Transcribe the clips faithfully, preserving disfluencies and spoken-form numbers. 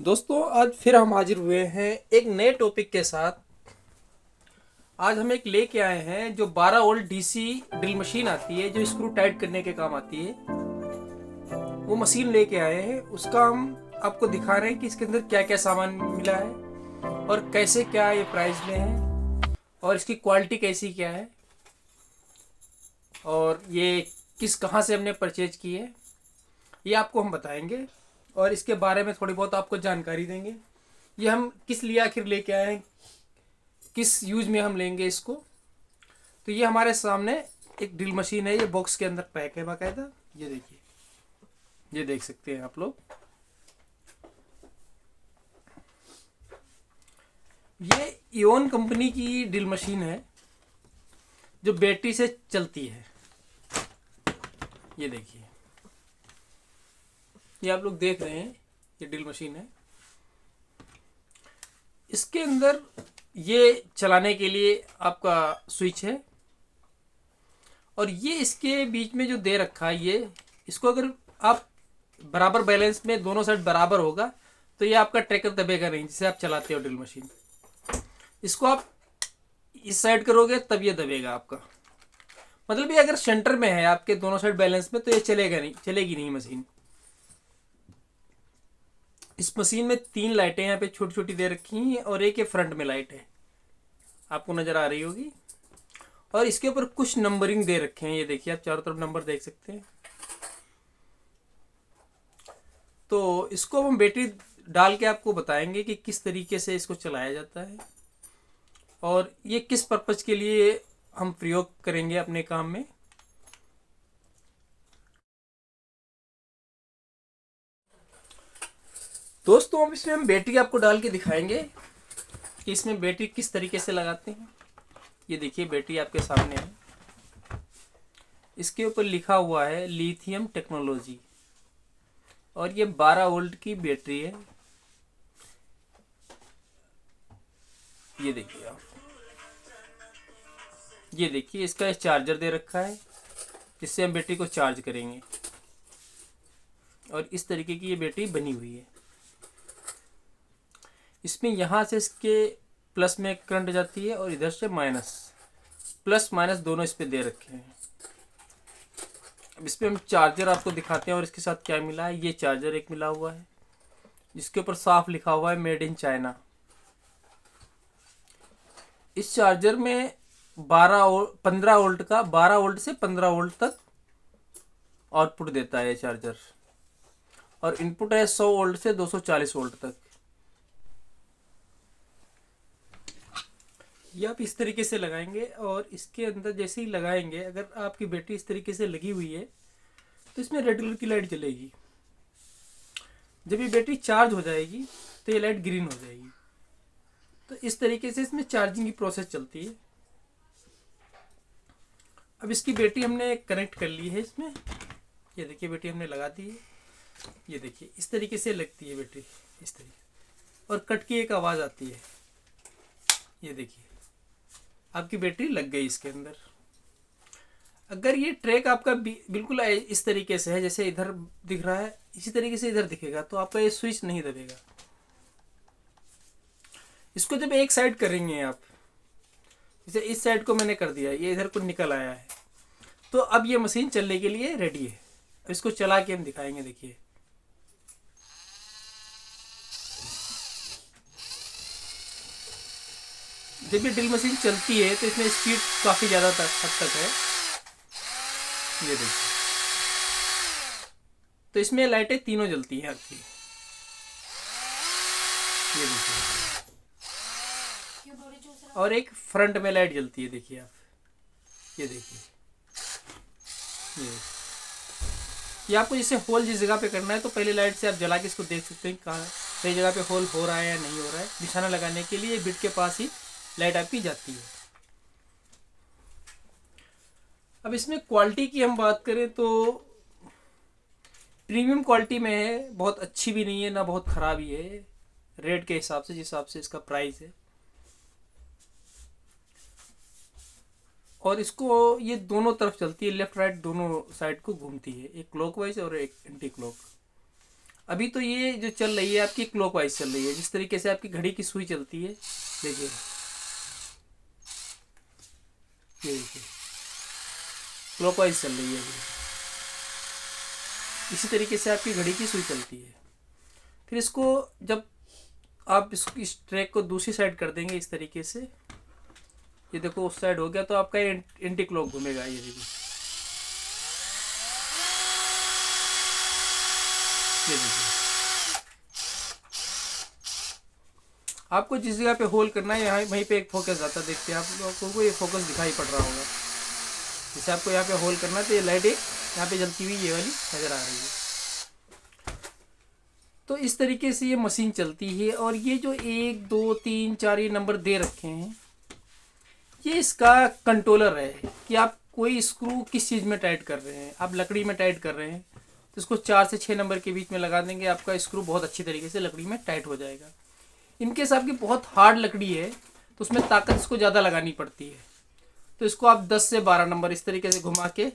दोस्तों, आज फिर हम हाजिर हुए हैं एक नए टॉपिक के साथ। आज हम एक लेके आए हैं जो बारह वोल्ट डीसी ड्रिल मशीन आती है, जो स्क्रू टाइट करने के काम आती है। वो मशीन लेके आए हैं, उसका हम आपको दिखा रहे हैं कि इसके अंदर क्या क्या सामान मिला है और कैसे क्या ये प्राइस में है और इसकी क्वालिटी कैसी क्या है और ये किस कहाँ से हमने परचेज की है, ये आपको हम बताएंगे और इसके बारे में थोड़ी बहुत आपको जानकारी देंगे। ये हम किस लिए आखिर लेके आए हैं, किस यूज में हम लेंगे इसको। तो ये हमारे सामने एक ड्रिल मशीन है, ये बॉक्स के अंदर पैक है बाकायदा। ये देखिए, ये देख सकते हैं आप लोग। ये इओन कंपनी की ड्रिल मशीन है जो बैटरी से चलती है। ये देखिए, ये आप लोग देख रहे हैं, ये ड्रिल मशीन है। इसके अंदर ये चलाने के लिए आपका स्विच है और ये इसके बीच में जो दे रखा है, ये इसको अगर आप बराबर बैलेंस में दोनों साइड बराबर होगा तो ये आपका ट्रैकर दबेगा नहीं, जिसे आप चलाते हो ड्रिल मशीन। इसको आप इस साइड करोगे तब ये दबेगा आपका, मतलब ये अगर सेंटर में है आपके दोनों साइड बैलेंस में तो ये चलेगा नहीं, चलेगी नहीं मशीन। इस मशीन में तीन लाइटें यहाँ पे छोटी छोटी दे रखी हैं और एक ये फ्रंट में लाइट है, आपको नजर आ रही होगी। और इसके ऊपर कुछ नंबरिंग दे रखे हैं, ये देखिए आप चारों तरफ नंबर देख सकते हैं। तो इसको हम बैटरी डाल के आपको बताएंगे कि किस तरीके से इसको चलाया जाता है और ये किस पर्पज के लिए हम प्रयोग करेंगे अपने काम में। दोस्तों, अब इसमें हम बैटरी आपको डाल के दिखाएंगे कि इसमें बैटरी किस तरीके से लगाते हैं। ये देखिए, बैटरी आपके सामने है, इसके ऊपर लिखा हुआ है लिथियम टेक्नोलॉजी और ये बारह वोल्ट की बैटरी है। ये देखिए आप, ये देखिए इसका चार्जर दे रखा है जिससे हम बैटरी को चार्ज करेंगे और इस तरीके की ये बैटरी बनी हुई है। इसमें यहाँ से इसके प्लस में करंट जाती है और इधर से माइनस, प्लस माइनस दोनों इस पे दे रखे हैं। अब इस पे हम चार्जर आपको दिखाते हैं और इसके साथ क्या मिला है। ये चार्जर एक मिला हुआ है जिसके ऊपर साफ लिखा हुआ है मेड इन चाइना। इस चार्जर में बारह पंद्रह वोल्ट का बारह वोल्ट से पंद्रह वोल्ट तक आउटपुट देता है ये चार्जर और इनपुट है सौ वोल्ट से दो सौ चालीस वोल्ट तक। ये आप इस तरीके से लगाएंगे और इसके अंदर जैसे ही लगाएंगे, अगर आपकी बैटरी इस तरीके से लगी हुई है तो इसमें रेड कलर की लाइट जलेगी। जब ये बैटरी चार्ज हो जाएगी तो ये लाइट ग्रीन हो जाएगी। तो इस तरीके से इसमें चार्जिंग की प्रोसेस चलती है। अब इसकी बैटरी हमने कनेक्ट कर ली है इसमें। ये देखिए, बैटरी हमने लगा दी है। ये देखिए, इस तरीके से लगती है बैटरी, इस तरीके, और कट की एक आवाज़ आती है। ये देखिए, आपकी बैटरी लग गई इसके अंदर। अगर ये ट्रैक आपका बिल्कुल इस तरीके से है जैसे इधर दिख रहा है, इसी तरीके से इधर दिखेगा तो आपका ये स्विच नहीं दबेगा। इसको जब एक साइड करेंगे आप, जैसे इस साइड को मैंने कर दिया, ये इधर को निकल आया है, तो अब ये मशीन चलने के लिए रेडी है। इसको चला के हम दिखाएंगे। देखिए, जब ये ड्रिल मशीन चलती है तो इसमें स्पीड काफी ज्यादा हद तक है। ये देखिए, तो इसमें लाइटें तीनों जलती हैं आपकी। ये देखिए, और एक फ्रंट में लाइट जलती है, देखिए आप। ये देखिए, ये ये आपको जैसे होल जिस जगह पे करना है तो पहले लाइट से आप जला के इसको देख सकते हैं कहाँ कई जगह पे होल हो रहा है या नहीं हो रहा है। निशाना लगाने के लिए बिट के पास ही लाइट आपकी जाती है। अब इसमें क्वालिटी की हम बात करें तो प्रीमियम क्वालिटी में है, बहुत अच्छी भी नहीं है ना बहुत ख़राब ही है, रेट के हिसाब से, जिस हिसाब से इसका प्राइस है। और इसको ये दोनों तरफ चलती है, लेफ्ट राइट दोनों साइड को घूमती है, एक क्लॉकवाइज और एक एंटी क्लॉक। अभी तो ये जो चल रही है आपकी क्लॉकवाइज चल रही है, जिस तरीके से आपकी घड़ी की सुई चलती है, देखिए ये देखिए क्लॉकवाइज चल रही है अभी, इसी तरीके से आपकी घड़ी की सुई चलती है। फिर इसको जब आप इस, इस ट्रैक को दूसरी साइड कर देंगे इस तरीके से, ये देखो उस साइड हो गया, तो आपका एंटी क्लॉक घूमेगा, ये देखिए ये देखिए। आपको जिस जगह पे होल करना है यहाँ वहीं पे एक फोकस आता है, देखते हैं आप लोगों को ये फोकस दिखाई पड़ रहा होगा। जैसे आपको यहाँ पे होल करना है तो ये लाइट एक यहाँ पे जलती हुई ये वाली नज़र आ रही है। तो इस तरीके से ये मशीन चलती है। और ये जो एक दो तीन चार ये नंबर दे रखे हैं, ये इसका कंट्रोलर है कि आप कोई स्क्रू किस चीज़ में टाइट कर रहे हैं। आप लकड़ी में टाइट कर रहे हैं तो इसको चार से छः नंबर के बीच में लगा देंगे, आपका स्क्रू बहुत अच्छी तरीके से लकड़ी में टाइट हो जाएगा। इनकेस आपकी बहुत हार्ड लकड़ी है तो उसमें ताकत इसको ज़्यादा लगानी पड़ती है, तो इसको आप दस से बारह नंबर इस तरीके से घुमा के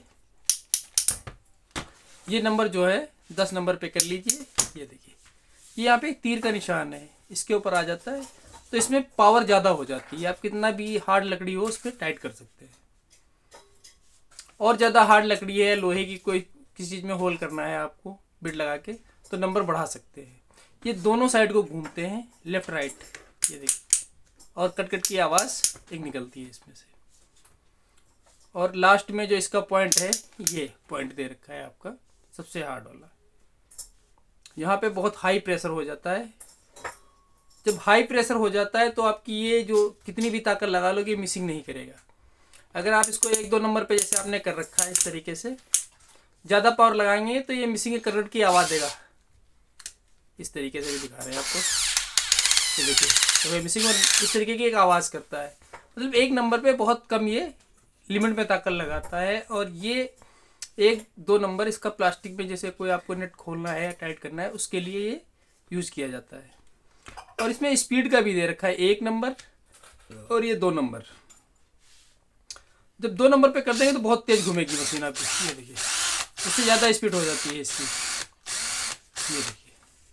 ये नंबर जो है दस नंबर पे कर लीजिए। ये देखिए ये यहाँ पे एक तीर का निशान है, इसके ऊपर आ जाता है, तो इसमें पावर ज़्यादा हो जाती है। आप कितना भी हार्ड लकड़ी हो उस पर टाइट कर सकते हैं। और ज़्यादा हार्ड लकड़ी है, लोहे की कोई किसी चीज़ में होल करना है आपको बिट लगा के, तो नंबर बढ़ा सकते हैं। ये दोनों साइड को घूमते हैं, लेफ्ट राइट, ये देखिए, और कट कट की आवाज़ एक निकलती है इसमें से। और लास्ट में जो इसका पॉइंट है, ये पॉइंट दे रखा है आपका सबसे हार्ड वाला, यहाँ पे बहुत हाई प्रेशर हो जाता है। जब हाई प्रेशर हो जाता है तो आपकी ये जो कितनी भी ताकत लगा लोगे मिसिंग नहीं करेगा। अगर आप इसको एक दो नंबर पे जैसे आपने कर रखा है इस तरीके से, ज़्यादा पावर लगाएंगे तो ये मिसिंग करंट की आवाज़ देगा। इस तरीके से भी दिखा रहे हैं आपको, ये देखिए, तो ये मिसिंग और इस तरीके की एक आवाज़ करता है। मतलब एक नंबर पे बहुत कम ये लिमिट में ताकत लगाता है। और ये एक दो नंबर इसका प्लास्टिक में जैसे कोई आपको नेट खोलना है या टाइट करना है उसके लिए ये यूज़ किया जाता है। और इसमें स्पीड का भी दे रखा है, एक नंबर और ये दो नंबर। जब दो नंबर पे कर देंगे तो बहुत तेज घूमेगी मशीन आपकी, ये देखिए, इससे ज़्यादा स्पीड हो जाती है इसकी। ये देखिए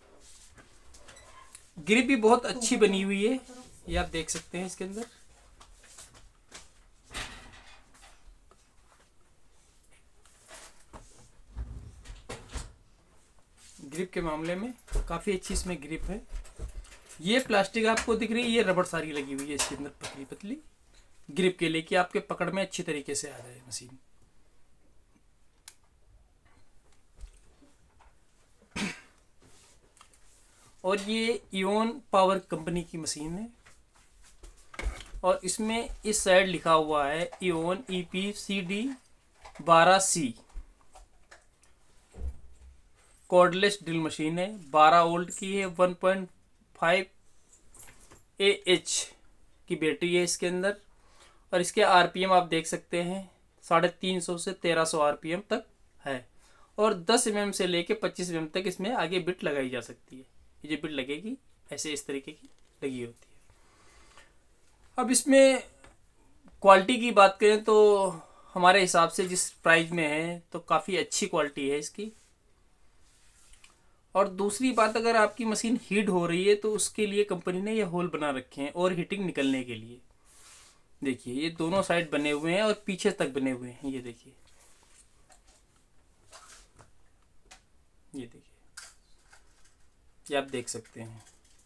ग्रिप भी बहुत अच्छी बनी हुई है, ये आप देख सकते हैं इसके अंदर। ग्रिप के मामले में काफ़ी अच्छी इसमें ग्रिप है। ये प्लास्टिक आपको दिख रही है, ये रबड़ सारी लगी हुई है इसके अंदर पतली पतली ग्रिप के लिए, कि आपके पकड़ में अच्छी तरीके से आ जाए मशीन। और ये इओन पावर कंपनी की मशीन है। और इसमें इस साइड लिखा हुआ है Eon E P C D बारह सी। कॉर्डलेस ड्रिल मशीन है, बारह वोल्ट की है, one point five A H की बैटरी है इसके अंदर। और इसके आरपीएम आप देख सकते हैं, साढ़े तीन सौ से तेरह सौ आरपीएम तक है। और दस एम एम से लेके पच्चीस एम एम तक इसमें आगे बिट लगाई जा सकती है। ये जो बिट लगेगी ऐसे इस तरीके की लगी होती है। अब इसमें क्वालिटी की बात करें तो हमारे हिसाब से जिस प्राइस में है तो काफ़ी अच्छी क्वालिटी है इसकी। और दूसरी बात, अगर आपकी मशीन हीट हो रही है तो उसके लिए कंपनी ने ये होल बना रखे हैं और हीटिंग निकलने के लिए। देखिए ये दोनों साइड बने हुए हैं और पीछे तक बने हुए हैं, ये देखिए, ये देखिए, ये आप देख सकते हैं।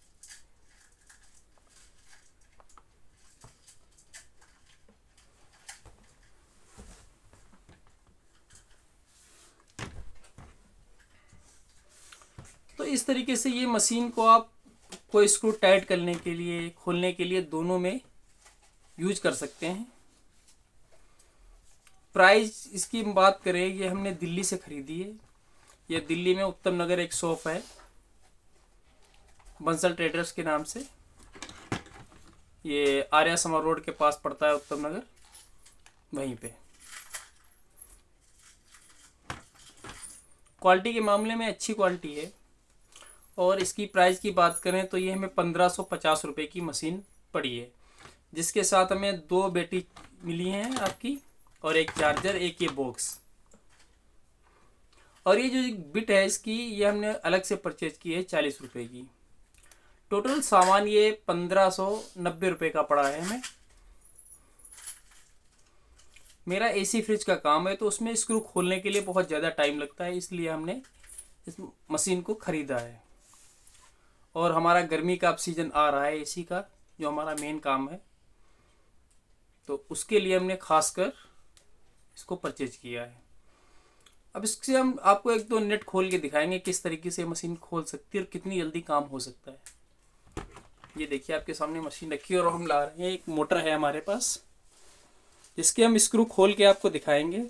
तो इस तरीके से ये मशीन को आप कोई स्क्रू टाइट करने के लिए, खोलने के लिए, दोनों में यूज कर सकते हैं। प्राइस इसकी बात करें, ये हमने दिल्ली से ख़रीदी है। ये दिल्ली में उत्तम नगर एक शॉप है बंसल ट्रेडर्स के नाम से, ये आर्या समा रोड के पास पड़ता है उत्तम नगर, वहीं पे। क्वालिटी के मामले में अच्छी क्वालिटी है। और इसकी प्राइस की बात करें तो ये हमें पंद्रह सौ पचास रुपये की मशीन पड़ी है, जिसके साथ हमें दो बैटरी मिली हैं आपकी और एक चार्जर, एक ये बॉक्स। और ये जो बिट है इसकी, ये हमने अलग से परचेज की है चालीस रुपये की। टोटल सामान ये पंद्रह सौ नब्बे रुपये का पड़ा है हमें। मेरा एसी फ्रिज का काम है तो उसमें स्क्रू खोलने के लिए बहुत ज़्यादा टाइम लगता है, इसलिए हमने इस मशीन को ख़रीदा है। और हमारा गर्मी का अब सीज़न आ रहा है एसी का, जो हमारा मेन काम है, तो उसके लिए हमने खासकर इसको परचेज किया है। अब इससे हम आपको एक दो नेट खोल के दिखाएंगे किस तरीके से मशीन खोल सकती है और कितनी जल्दी काम हो सकता है। ये देखिए आपके सामने मशीन रखी है और हम ला रहे हैं, एक मोटर है हमारे पास जिसके हम स्क्रू खोल के आपको दिखाएंगे।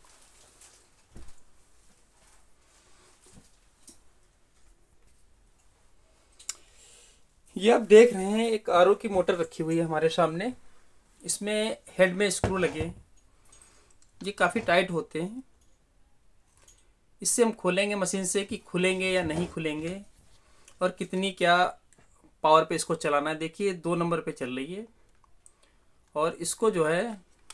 ये आप देख रहे हैं एक आर ओ की मोटर रखी हुई है हमारे सामने। इसमें हेड में स्क्रू लगे हैं, ये काफ़ी टाइट होते हैं। इससे हम खोलेंगे मशीन से कि खुलेंगे या नहीं खुलेंगे और कितनी क्या पावर पे इसको चलाना है। देखिए दो नंबर पे चल रही है और इसको जो है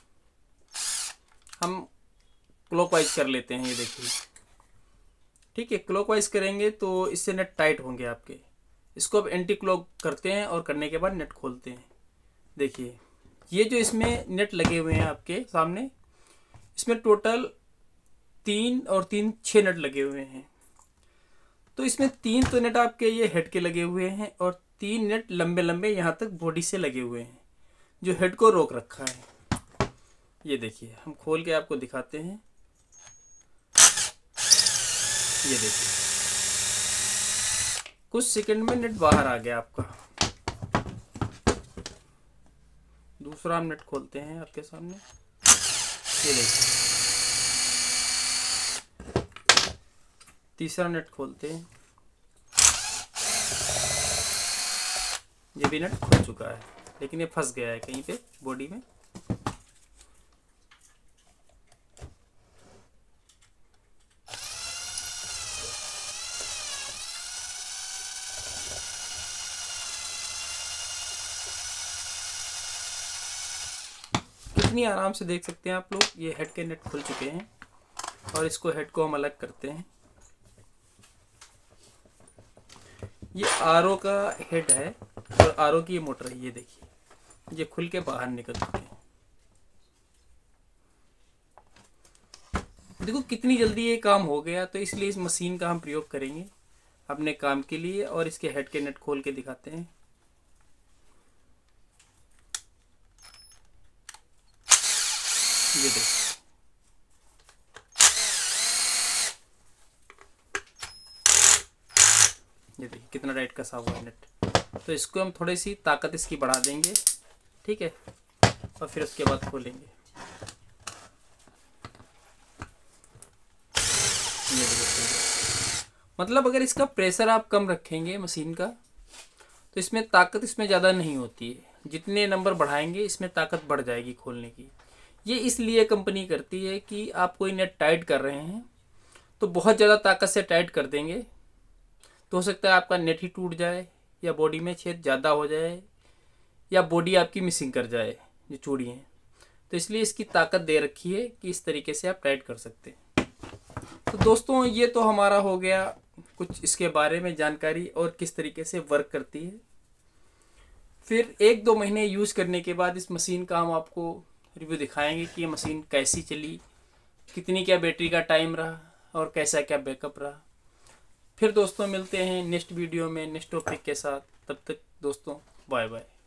हम क्लॉकवाइज कर लेते हैं। ये देखिए, ठीक है, क्लॉकवाइज करेंगे तो इससे नेट टाइट होंगे आपके। इसको अब एंटी क्लॉक करते हैं और करने के बाद नेट खोलते हैं। देखिए ये जो इसमें नेट लगे हुए हैं आपके सामने, इसमें टोटल तीन और तीन छः नेट लगे हुए हैं। तो इसमें तीन तो नेट आपके ये हेड के लगे हुए हैं और तीन नेट लंबे लंबे यहाँ तक बॉडी से लगे हुए हैं जो हेड को रोक रखा है। ये देखिए हम खोल के आपको दिखाते हैं। ये देखिए कुछ सेकंड में नेट बाहर आ गया आपका। दूसरा हम नेट खोलते हैं आपके सामने। ये देखिए तीसरा नेट खोलते हैं, ये भी नेट खुल चुका है लेकिन ये फंस गया है कहीं पे बॉडी में। कितनी आराम से देख सकते हैं आप लोग, ये हेड के नेट खुल चुके हैं और इसको हेड को हम अलग करते हैं। ये आर ओ का हेड है और आर ओ की ये मोटर है। ये देखिए ये खुल के बाहर निकल चुके हैं। देखो कितनी जल्दी ये काम हो गया। तो इसलिए इस मशीन का हम प्रयोग करेंगे अपने काम के लिए और इसके हेड के नेट खोल के दिखाते हैं। ये देखिए ये देखिए कितना टाइट कसा हुआ है नेट। तो इसको हम थोड़ी सी ताकत इसकी बढ़ा देंगे, ठीक है, और फिर उसके बाद खोलेंगे। ये देखिए, मतलब अगर इसका प्रेशर आप कम रखेंगे मशीन का तो इसमें ताकत इसमें ज़्यादा नहीं होती है। जितने नंबर बढ़ाएंगे इसमें ताकत बढ़ जाएगी खोलने की। ये इसलिए कंपनी करती है कि आप कोई नेट टाइट कर रहे हैं तो बहुत ज़्यादा ताकत से टाइट कर देंगे तो हो सकता है आपका नेट ही टूट जाए या बॉडी में छेद ज़्यादा हो जाए या बॉडी आपकी मिसिंग कर जाए जो चूड़ी हैं। तो इसलिए इसकी ताकत दे रखी है कि इस तरीके से आप टाइट कर सकते हैं। तो दोस्तों ये तो हमारा हो गया कुछ इसके बारे में जानकारी और किस तरीके से वर्क करती है। फिर एक दो महीने यूज़ करने के बाद इस मशीन का हम आपको रिव्यू दिखाएंगे कि ये मशीन कैसी चली, कितनी क्या बैटरी का टाइम रहा और कैसा क्या बैकअप रहा। फिर दोस्तों मिलते हैं नेक्स्ट वीडियो में नेक्स्ट टॉपिक के साथ। तब तक दोस्तों बाय बाय।